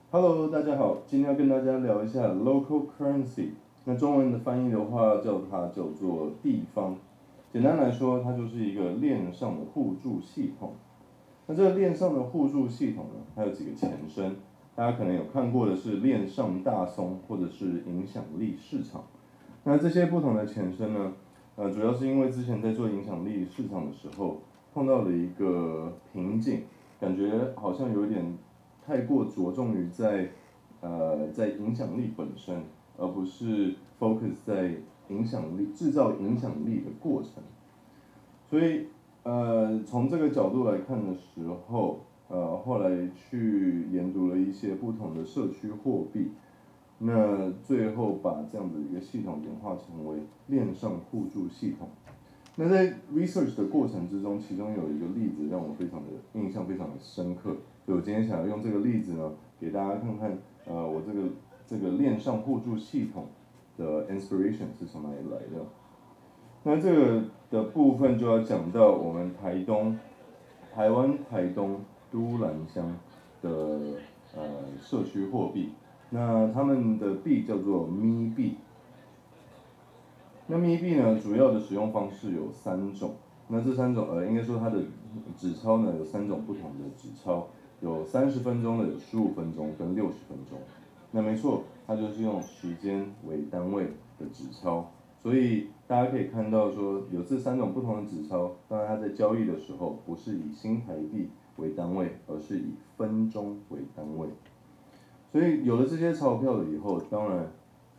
Hello，大家好，今天要跟大家聊一下 local currency。那中文的翻译的话，它叫做地方。简单来说，它就是一个链上的互助系统。那这个链上的互助系统呢，它有几个前身，大家可能有看过的是链上大松或者是影响力市场。那这些不同的前身呢，主要是因为之前在做影响力市场的时候，碰到了一个瓶颈，感觉好像有点太过着重于在影响力本身，而不是 focus 在制造影响力的过程。所以从这个角度来看的时候，后来去研读了一些不同的社区货币，那最后把这样的一个系统演化成为链上互助系统。那在 research 的过程之中，其中有一个例子让我印象非常的深刻，所以我今天想要用这个例子呢，给大家看看，我这个链上互助系统的 inspiration 是从哪里来的。那这个的部分就要讲到我们台湾台东都兰乡的社区货币，那他们的币叫做咪币。那咪币呢，主要的使用方式有三种。那这三种应该说它的纸钞呢有三种不同的纸钞，有30分钟的，有15分钟跟60分钟。那没错，它就是用时间为单位的纸钞。所以大家可以看到说，有这三种不同的纸钞，当然它在交易的时候不是以新台币为单位，而是以分钟为单位。所以有了这些钞票了以后，当然，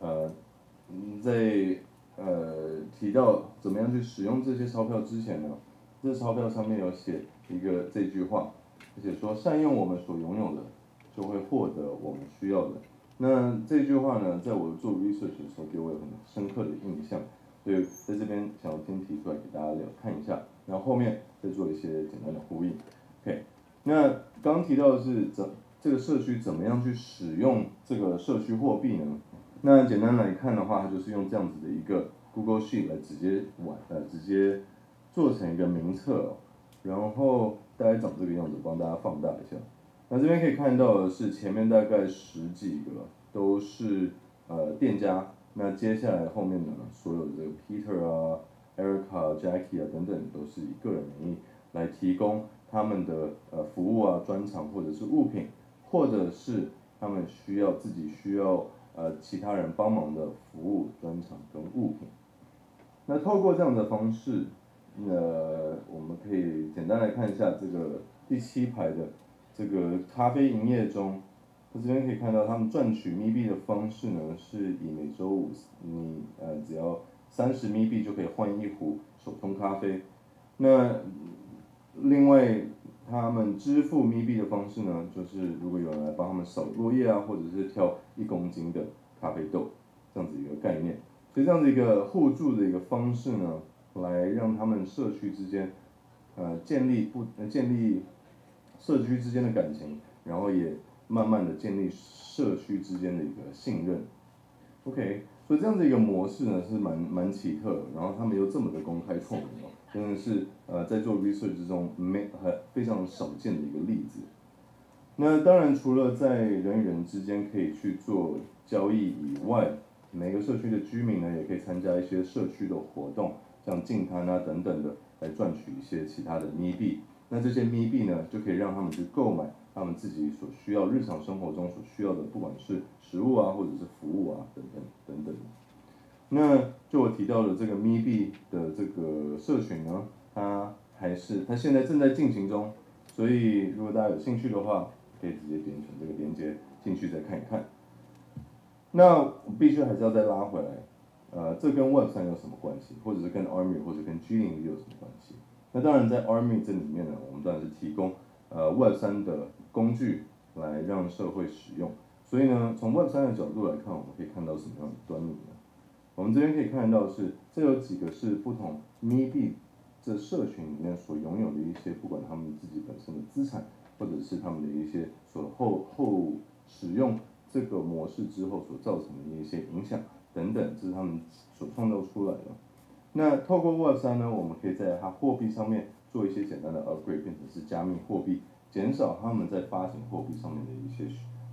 在提到怎么样去使用这些钞票之前呢，这钞票上面有写这句话，而且说善用我们所拥有的，就会获得我们需要的。那这句话呢，在我做 research 的时候，给我有很深刻的印象，所以在这边想要先提出来给大家看一下，然后后面再做一些简单的呼应。OK， 那刚刚提到的是这个社区怎么样去使用这个社区货币呢？那简单来看的话，它就是用这样子的一个 Google Sheet 来直接做成一个名册，然后大概长这个样子，帮大家放大一下。那这边可以看到的是前面大概10几个都是店家，那接下来后面呢，所有的这个 Peter 啊、Erica、Jackie 啊等等，都是以个人名义来提供他们的服务啊、专长或者是物品，或者是他们自己需要其他人帮忙的服务、专长跟物品。那透过这样的方式，我们可以简单来看一下这个第7排的这个咖啡营业中，这边可以看到他们赚取咪币的方式呢，是以每周5你只要30咪币就可以换1壶手冲咖啡。那另外他们支付咪币的方式呢，就是如果有人来帮他们扫落叶啊，或者是挑1公斤的咖啡豆，这样子一个概念。所以这样子一个互助的一个方式呢，来让他们社区之间，建立社区之间的感情，然后也慢慢的建立社区之间的一个信任。OK， 所以这样的一个模式呢是蛮奇特的，然后他们又这么的公开透明哦，真的是在做 research 之中非常少见的一个例子。那当然除了在人与人之间可以去做交易以外，每个社区的居民呢也可以参加一些社区的活动，像净滩啊等等的，来赚取一些其他的咪币。那这些咪币呢，就可以让他们去购买他们自己所需要日常生活中所需要的，不管是食物啊，或者是服务啊，等等。那就我提到的这个咪币的这个社群呢，它现在正在进行中，所以如果大家有兴趣的话，可以直接点选这个链接进去再看一看。那我必须还是要再拉回来，这跟 Web3有什么关系，或者是跟 Army 或者跟 G01有什么关系？那当然在 Army 这里面呢，我们当然是提供Web3的工具来让社会使用。所以呢，从 Web3的角度来看，我们可以看到什么样的端倪呢？我们这边可以看到这有几个是不同咪币这社群里面所拥有的一些，不管他们自己本身的资产，或者是他们的一些后使用这个模式之后所造成的一些影响等等，这是他们所创造出来的。那透过 Web3呢，我们可以在它货币上面做一些简单的 upgrade，变成是加密货币，减少他们在发行货币上面的一些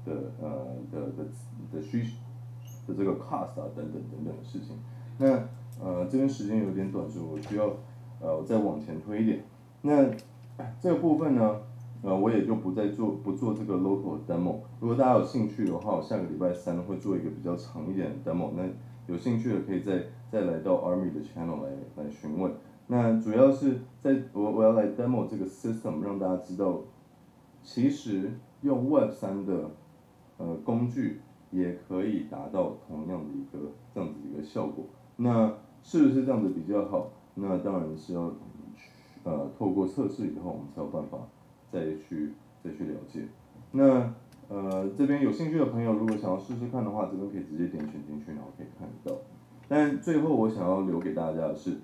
的这个 cost 啊等等的事情。那这边时间有点短，所以我需要我再往前推一点。那这个部分呢，我也就不做这个 local demo。如果大家有兴趣的话，我下个礼拜3会做一个比较长一点的 demo。那有兴趣的可以再来到 Army 的 channel 来询问。那主要是我要来 demo 这个 system， 让大家知道，其实用 Web3 的工具也可以达到同样的这样子的一个效果。那是不是这样子比较好？那当然是要透过测试以后，我们才有办法再去了解。那这边有兴趣的朋友，如果想要试试看的话，这边可以直接点选进去，然后可以看得到。但最后我想要留给大家的是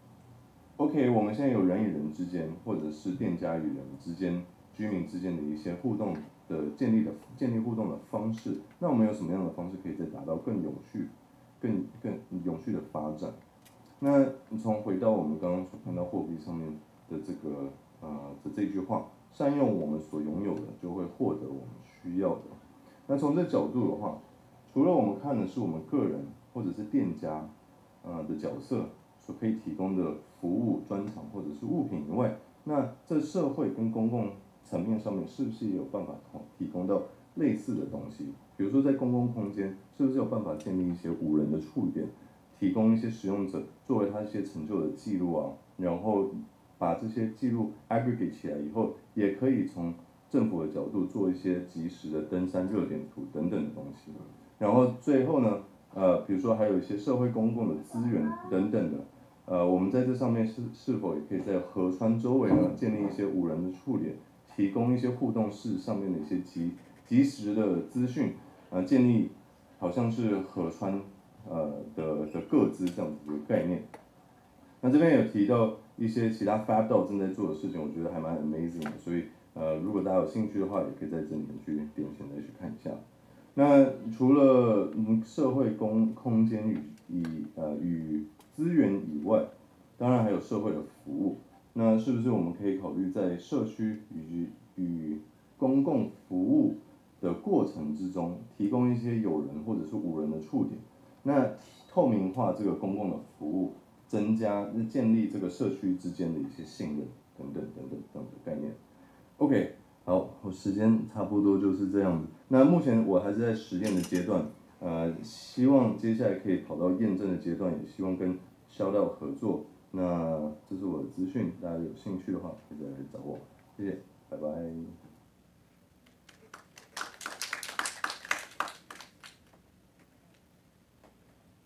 ，OK， 我们现在有人与人之间，或者是店家与人之间、居民之间的一些互动的建立互动的方式。那我们有什么样的方式可以再达到更永续的发展？那从回到我们刚刚所看到货币上面的这句话，善用我们所拥有的，就会获得我们需要的。那从这角度的话，除了我们看的是我们个人或者是店家的角色所可以提供的服务、专长或者是物品以外，那这社会跟公共层面上面是不是也有办法提供到类似的东西？比如说在公共空间，是不是有办法建立一些无人的触点？提供一些使用者作为他一些成就的记录啊，然后把这些记录 aggregate 起来以后，也可以从政府的角度做一些及时的登山热点图等等的东西。然后最后呢，比如说还有一些社会公共的资源等等的，我们在这上面是否也可以在河川周围呢建立一些无人的触点，提供一些互动式上面的一些及时的资讯，建立好像是河川。的个资这样子的概念。那这边有提到一些其他 FabDao 正在做的事情，我觉得还蛮 amazing 的，所以如果大家有兴趣的话，也可以在这里面去点选再去看一下。那除了社会空间与资源以外，当然还有社会的服务。那是不是我们可以考虑在社区与公共服务的过程之中，提供一些有人或者是无人的触点？那透明化这个公共的服务，建立这个社区之间的一些信任等等这样的概念。OK， 好，我时间差不多就是这样子。那目前我还是在实验的阶段，希望接下来可以跑到验证的阶段，也希望跟Shoutout合作。那这是我的资讯，大家有兴趣的话可以再来找我。谢谢，拜拜。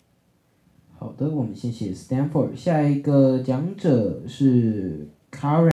好的，我们谢谢 Stanford。下一个讲者是 Karen。